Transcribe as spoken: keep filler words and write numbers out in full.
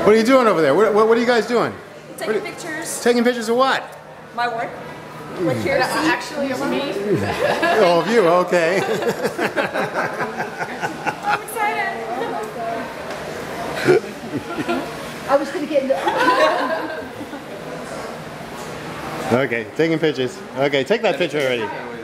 What are you doing over there? What, what, what are you guys doing? Taking you, pictures. Taking pictures of what? My work. Like here, see? Actually, it's me. Oh, of you, okay. I'm excited. I was going to get in the... Okay, taking pictures. Okay, take that picture already.